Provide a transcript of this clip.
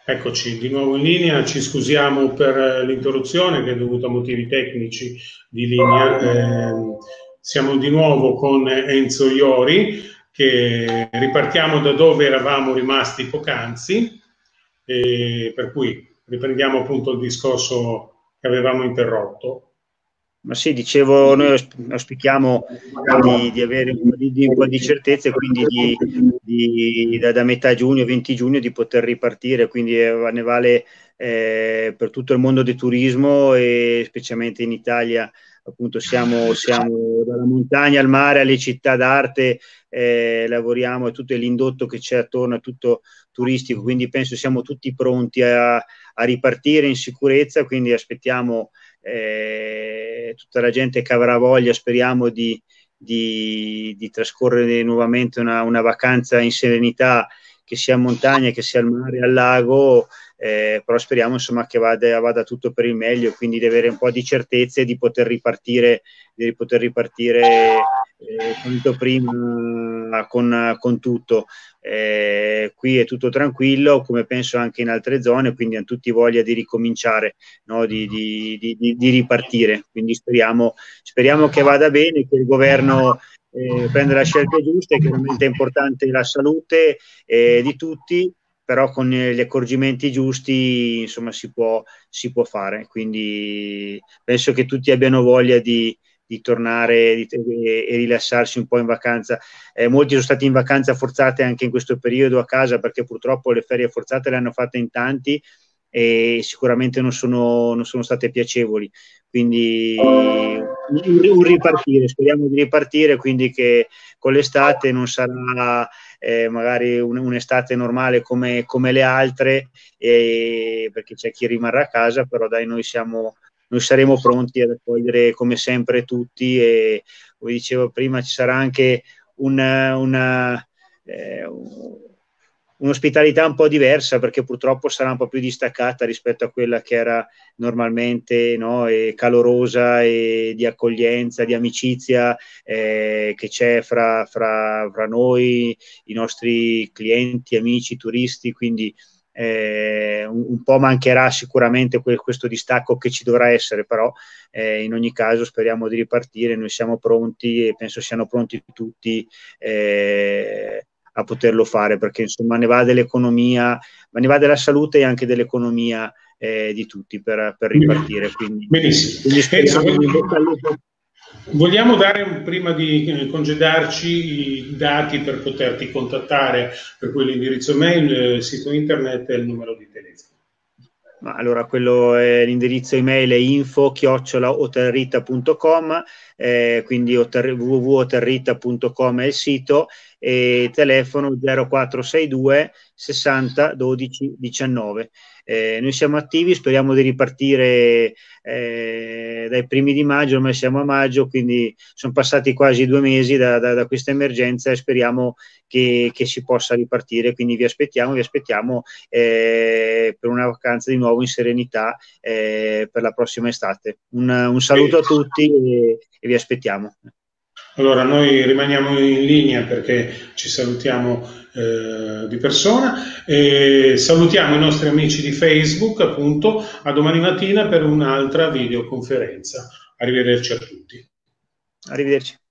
Eccoci di nuovo in linea, ci scusiamo per l'interruzione che è dovuta a motivi tecnici di linea. Siamo di nuovo con Enzo Iori, che ripartiamo da dove eravamo rimasti poc'anzi, per cui riprendiamo appunto il discorso che avevamo interrotto. Ma sì, dicevo, noi auspichiamo di avere un po' di certezze, quindi da metà giugno, 20 giugno, di poter ripartire, quindi ne vale per tutto il mondo del turismo e specialmente in Italia. Appunto siamo dalla montagna al mare alle città d'arte, lavoriamo, e tutto l'indotto che c'è attorno è tutto turistico, quindi penso siamo tutti pronti a ripartire in sicurezza, quindi aspettiamo tutta la gente che avrà voglia, speriamo di trascorrere nuovamente una vacanza in serenità, che sia in montagna, che sia al mare, al lago, però speriamo insomma che vada tutto per il meglio, quindi di avere un po' di certezze e di poter ripartire quanto prima con tutto. Qui è tutto tranquillo, come penso anche in altre zone, quindi hanno tutti voglia di ricominciare, no? di ripartire, quindi speriamo che vada bene, che il governo prenda le scelte giuste. Chiaramente è importante la salute di tutti, però con gli accorgimenti giusti insomma si può fare, quindi penso che tutti abbiano voglia di tornare e rilassarsi un po' in vacanza. Molti sono stati in vacanza forzate anche in questo periodo a casa, perché purtroppo le ferie forzate le hanno fatte in tanti e sicuramente non sono state piacevoli, quindi un ripartire, speriamo di ripartire, quindi che con l'estate non sarà magari un'estate normale come le altre, perché c'è chi rimarrà a casa, però dai, noi saremo pronti ad accogliere come sempre tutti, e come dicevo prima ci sarà anche un'ospitalità un po' diversa, perché purtroppo sarà un po' più distaccata rispetto a quella che era normalmente, no? E calorosa e di accoglienza, di amicizia che c'è fra noi, i nostri clienti, amici, turisti, quindi un po' mancherà sicuramente questo distacco che ci dovrà essere, però in ogni caso speriamo di ripartire, noi siamo pronti e penso siano pronti tutti a poterlo fare, perché insomma ne va dell'economia, ma ne va della salute e anche dell'economia di tutti per ripartire. Quindi Benissimo. Vogliamo dare, prima di congedarci, i dati per poterti contattare, per cui l'indirizzo mail, il sito internet e il numero di telefono. Allora, l'indirizzo email è info@hotelritta.com, quindi www.hotelritta.com è il sito, e telefono 0462 60 12 19. Noi siamo attivi, speriamo di ripartire dai primi di maggio, ormai siamo a maggio, quindi sono passati quasi 2 mesi da questa emergenza e speriamo che si possa ripartire, quindi vi aspettiamo per una vacanza di nuovo in serenità per la prossima estate. Un saluto a tutti e vi aspettiamo. Allora, noi rimaniamo in linea perché ci salutiamo di persona e salutiamo i nostri amici di Facebook, appunto, a domani mattina per un'altra videoconferenza. Arrivederci a tutti. Arrivederci.